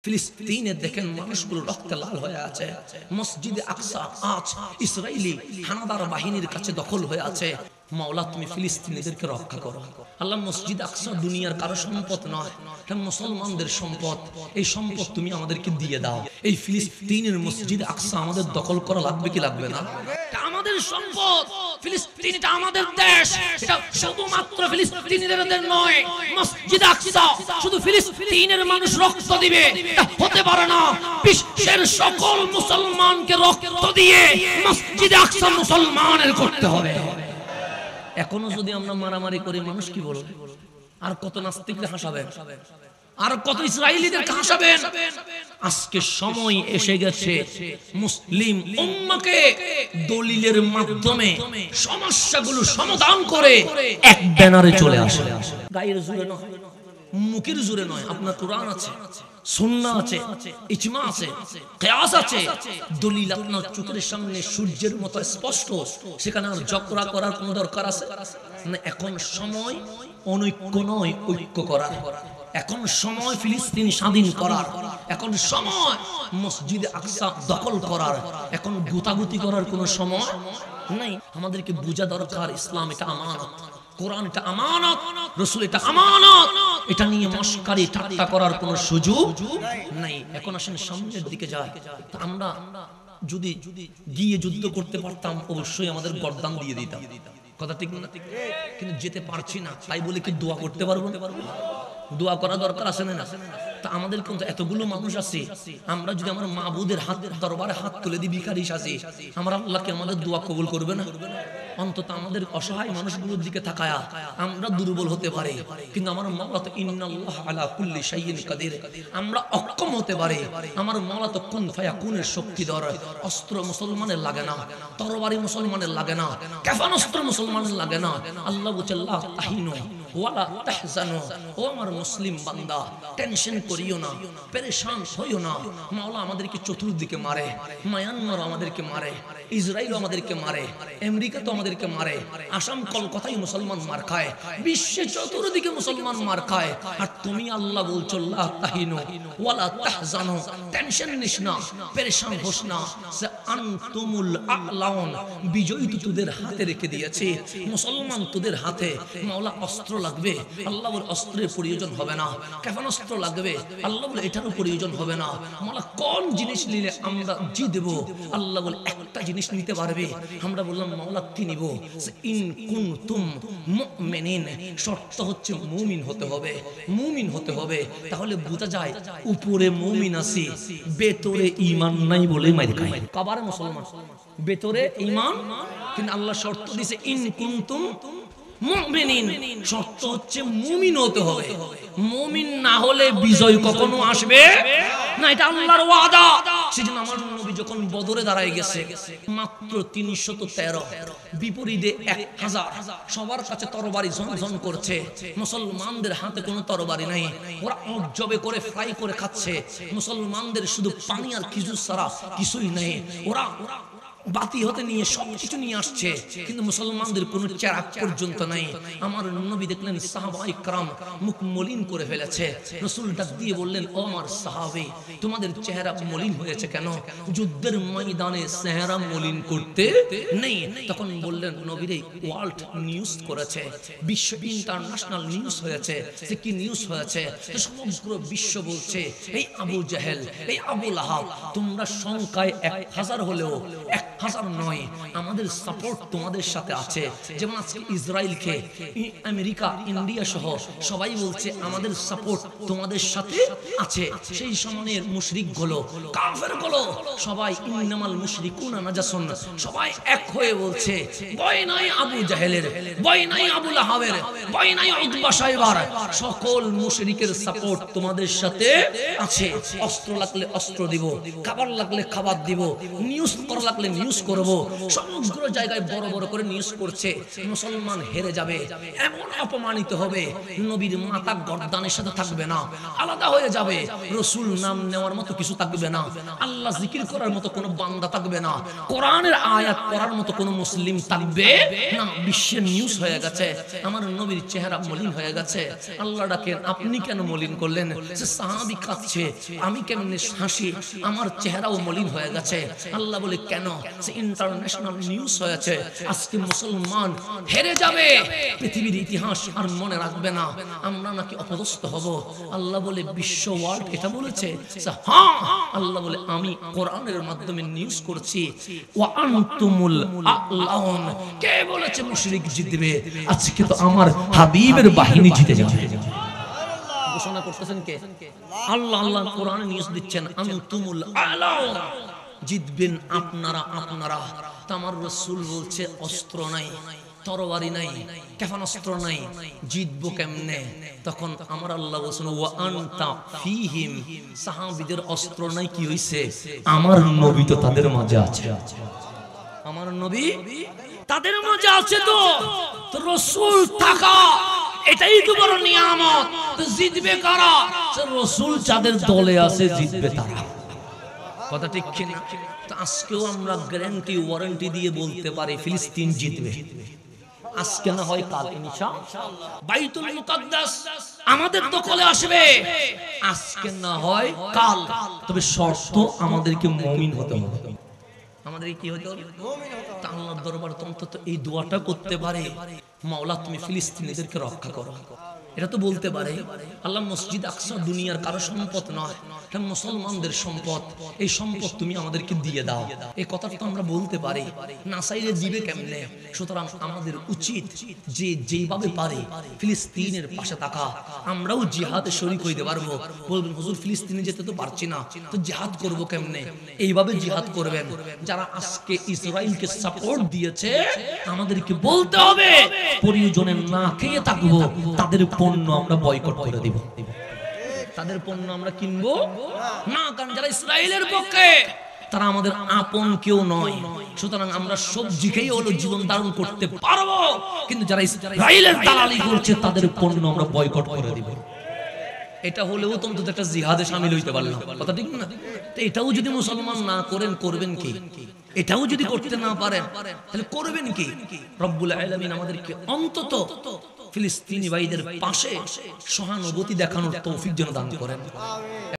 ফিলিস্তিনে দেখেন মানুষগুলো রক্তে লাল হয়ে আছে। মসজিদে আকসা আজ ইসরায়েলি হানাদার বাহিনীর কাছে দখল হয়ে আছে। মাওলা তুমি ফিলিস্তিনিদেরকে রক্ষা করো আল্লাহ। মসজিদ আকসা দুনিয়ার কারো সম্পদ নয়, এটা মুসলমানদের সম্পদ। এই সম্পদ তুমি আমাদেরকে দিয়ে দাও। এই ফিলিস্তিনের মসজিদ আকসা আমাদের দখল করা লাগবে কি লাগবে না? এটা আমাদের সম্পদ। ফিলিস্তিন এটা আমাদের দেশ। এটা শুধুমাত্র ফিলিস্তিনিদের নয়, মসজিদ আকসা শুধু ফিলিস্তিনের মানুষ রক্ত দিবে এটা হতে পারে না। বিশ্বের সকল মুসলমানকে রক্ত দিয়ে মসজিদ আকসা মুসলমানের করতে হবে। এখনো যদি আমরা মারামারি করি মানুষ কি বলবে? আর কত নাস্তিকদের হাসাবেন, আর কত ইসরায়েলিদেরকে হাসাবেন? আজকে সময় এসে গেছে মুসলিম উম্মাহকে দলিলের মাধ্যমে সমস্যাগুলো সমাধান করে এক ব্যানারে চলে আসে। গায়ের জোরে নয়, মুখের জোরে নয়। আপনার কোরআন আছে, সুন্নাহ আছে, ইজমা আছে, কিয়াস আছে, দলিল আপনার চোখের সামনে সূর্যের মতো স্পষ্ট। সেখানে আর ঝগড়া করার কোনো দরকার আছে না। এখন সময় অনৈক্য নয়, ঐক্য করার। এখন সময় ফিলিস্তিন স্বাধীন করার। এখন সময় মসজিদে আকসা দখল করার। এখন গুতাগুতি করার কোনো সময় নাই। আমাদেরকে বোঝা দরকার ইসলাম এটা আমানত, কোরআন এটা আমানত, রাসূল এটা আমানত। এটা নিয়ে মশকারি ঠাট্টা করার কোনো সুযোগ নাই। এখন আসেন সামনের দিকে যাই। আমরা যদি গিয়ে যুদ্ধ করতে পারতাম অবশ্যই আমাদের গর্দান দিয়ে দিতাম। কথা ঠিক না? কিন্তু যেতে পারছি না, তাই বলে কি দোয়া করতে পারবো? দোয়া করা দরকার আছে না? তা আমাদের কিন্তু এতগুলো মানুষ আছে, আমরা যদি আমার মাবুদের হাত দরবারে হাত তুলে দিই ভিখারি সাজি, আমরা আল্লাহকে আমাদের দোয়া কবুল করবে না? অন্তত আমাদের অসহায় মানুষগুলোর দিকে তাকায়া আমরা দুর্বল হতে পারি, কিন্তু আমার মাওলা তো ইন্নাল্লাহ আলা কুল্লি শাইইন কাদির। আমরা অক্ষম হতে পারি, আমার মাওলা তো কুন ফায়াকুনের শক্তিধর। অস্ত্র মুসলমানের লাগে না, তরবারি মুসলমানের লাগে না, কাফানস্ত্র মুসলমানের লাগে না। আল্লাহ বলছে লা তাহিনু ওয়ালা তাহজানু। ও আমার মুসলিম বান্দা, টেনশন করিও না, পেরেশান হইও না। মাওলা আমাদেরকে চতুর্দিকে মারে, মায়ানমার আমাদেরকে মারে, ইসরায়েল আমাদেরকে মারে, আমেরিকা তো আমাদেরকে মারে, আসাম কলকাতায় মুসলমান মার খায়, বিশ্বে চতুর্দিকে মুসলমান মার খায়। আর তুমি আল্লাহ বলছো লা তাহিনু ওয়ালা তাহজানু, টেনশন নিস না, পেরেশান হোস না। সে আনতুমুল আ'লাউন, বিজয় তো তোদের হাতে রেখে দিয়েছে, মুসলমান তোদের হাতে। মাওলা অস্ত্র লাগবে, আল্লাহ বলে অস্ত্রের প্রয়োজন হবে না। ক্ষেপণাস্ত্র লাগবে, আল্লাহ বলে এটারও প্রয়োজন হবে না। মাওলা কোন জিনিস নিলে আমরা জিতবো? আল্লাহ বলে একটা জিনিস নিতে পারবে। আমরা বললাম মাওলা কি নিব? ইন কুনতুম মুমিনিন, শর্ত হচ্ছে মুমিন হতে হবে, মুমিন হতে হবে। তাহলে বোঝা যায় উপরে মুমিন আছে, ভেতরে ঈমান নাই বলে মাইর খায়। কবারে মুসলমান, ভেতরে ঈমান, কিন্তু আল্লাহ শর্ত দিয়েছে ইন কুনতুম মুমিনিন, শর্ত হচ্ছে মুমিন হতে হবে। মুমিন না হলে বিজয় কখনো আসবে না, এটা আল্লাহর ওয়াদা। সেজন্য আমার নবী যখন বদরে দাঁড়ায় গেছে, মাত্র 313, বিপরীতে 1000, সবার কাছে তরবারি ঝনঝন করছে, মুসলমানদের হাতে কোনো তরবারি নাই। ওরা জবে করে ফ্রাই করে খাচ্ছে, মুসলমানদের শুধু পানি আর খেজুর ছাড়া কিছুই নেই। ওরা বাতি হতে নিয়ে সবকিছু নিয়ে আসছে, কিন্তু মুসলমানদের কোনো চেরাগ পর্যন্ত নাই। আমার নবী দেখলেন সাহাবায়ে کرام মুখ মলিন করে ফেলেছে। রাসূল ডাক দিয়ে বললেন, ও আমার সাহাবী, তোমাদের চেহারা মলিন হয়েছে কেন? যুদ্ধের ময়দানে চেহারা মলিন করতে নেই। তখন বললেন, নবীরে ওয়ার্ল্ড নিউজ করেছে, বিশ্ব ইন্টারন্যাশনাল নিউজ হয়েছে। যে কি নিউজ হয়েছে? সমগ্র বিশ্ব বলছে, এই আবু জাহেল, এই আবু লাহাব, তোমরা সংখ্যায় 1000 হলেও 1000 নয়, আমাদের সাপোর্ট তোমাদের সাথে আছে। যেমন আজকে ইসরায়েলকে আমেরিকা, ইন্ডিয়া সহ সবাই বলছে আমাদের সাপোর্ট তোমাদের সাথে আছে। সেই সময়ের মুশরিক গুলো, কাফের গুলো সবাই ইন্নামাল মুশরিকুনা নাজাসুন, সবাই এক হয়ে বলছে ভয় নাই আবু জাহেলের, ভয় নাই আবু লাহাবের, ভয় নাই উতবা সাইবার, সকল মুশরিকের সাপোর্ট তোমাদের সাথে আছে। অস্ত্র লাগলে অস্ত্র দিব, খাবার লাগলে খাবার দিব, নিউজ করা লাগলে নিউজ করব, সমগ্র জায়গায় বড় বড় করে নিউজ করছে, মুসলমান হেরে যাবে, এমন অপমানিত হবে, নবীর মাথা গর্দানের সাথে থাকবে না, আলাদা হয়ে যাবে, রসুল নাম নেওয়ার মতো কিছু থাকবে না, আল্লাহ জিকির করার মতো কোনো বান্দা থাকবে না, কোরআনের আয়াত পড়ার মতো কোনো মুসলিম থাকবে না। বিশ্বের নিউজ হয়ে গেছে, আমার নবীর চেহারা মলিন হয়ে গেছে। আল্লাহ ডাকেন, আপনি কেন মলিন করলেন? সে সাহাবী কাঁদছে, আমি কেমনে হাসি, আমার চেহারাও মলিন হয়ে গেছে। আল্লাহ বলে কেন? সে ইন্টারন্যাশনাল নিউজ হয়েছে, আজকে মুসলমান হেরে যাবে, পৃথিবীর ইতিহাস আর মনে রাখবে না, আমরা নাকি অপদস্থ হব। আল্লাহ বলে বিশ্ব ওয়ার্ল্ড এটা বলেছে? হ্যাঁ। আল্লাহ বলে আমি কোরআনের মাধ্যমে নিউজ করছি, ওয়া আনতুমুল আ'লাউন। কে বলেছে মুশরিক জিতবে? আজকে তো আমার হাবিবের বাহিনী জিতে যাবে। ঘোষণা করতেছেন কে? আল্লাহ। আল্লাহ কোরআনে নিউজ দিচ্ছেন, আনতুমুল আ'লাউন, জিতবেন আপনারা। আপনারা তো আমার রাসূল বলছে অস্ত্র নাই, তরবারি নাই, ক্ষেপণাস্ত্র নাই, জিতবো কেমনে? তখন আমার আল্লাহ বলেছেন, ওয়া আনতা ফীহিম, সাহাবীদের অস্ত্র নাই, কি হইছে? আমার নবী তো তাদের মাঝে আছে। আমার নবী তাদের মাঝে আছে। তো রাসূল থাকা এটাই তো বড় নিয়ামত। তো জিতবে কারা? রাসূল যাদের দলে আছে জিতবে তারা। কথা ঠিক কি না? তো আজকেও আমরা গ্যারান্টি ওয়ারেন্টি দিয়ে বলতে পারি ফিলিস্তিন জিতবে। আজকে না হয় কাল ইনশাআল্লাহ বাইতুল মুকাদ্দাস আমাদের দখলে আসবে, আজকে না হয় কাল। তবে শর্ত আমাদেরকে মুমিন হতে হবে। আমাদের কি হতে হবে? মুমিন হতে হবে। আল্লাহর দরবারে অন্তত এই দোয়াটা করতে পারে, মাওলা তুমি ফিলিস্তিনিদেরকে রক্ষা করো। এটা তো বলতে পারে। আল্লাহ মসজিদ আকসা দুনিয়ার কারো সম্পদ নয়, এটা মুসলমানদের সম্পদ, এই সম্পদ তুমি আমাদেরকে দিয়ে দাও। এই কথাটা তো আমরা বলতে পারি, না চাইলে দিবে কেমনে? সুতরাং আমাদের উচিত যে যেভাবে পারে ফিলিস্তিনের পাশে থাকা। আমরাও জিহাদে শরীক হইতে পারবো। বলবেন হুজুর ফিলিস্তিনে যেতে তো পারছি না, তো জিহাদ করব কেমনে? এইভাবে জিহাদ করবেন। যারা আজকে ইসরায়েলকে সাপোর্ট দিয়েছে, আমাদেরকে বলতে হবে প্রয়োজনে না খেয়ে থাকবো, তাদের পণ্য আমরা বয়কট করে দিব। তাদের পণ্য আমরা কিনবো না, কারণ যারা ইসরায়েলের পক্ষে তারা আমাদের আপন কেউ নয়। সুতরাং আমরা সবজি খেয়ে হলো জীবন ধারণ করতে পারবো, কিন্তু যারা ইসরায়েলের দালালি করছে তাদের পণ্য আমরা বয়কট করে দিব। এটা হলেও তো অন্তত একটা জিহাদে শামিল হইতে পারলাম। কথা ঠিক না? তো এটাও যদি মুসলমান না করেন, করবেন কি? এটাও যদি করতে না পারেন, তাহলে করবেন কি? রব্বুল আলামিন আমাদেরকে অন্তত ফিলিস্তিনি ভাইদের পাশে সহানুভূতি দেখানোর তৌফিক যেন দান করেন।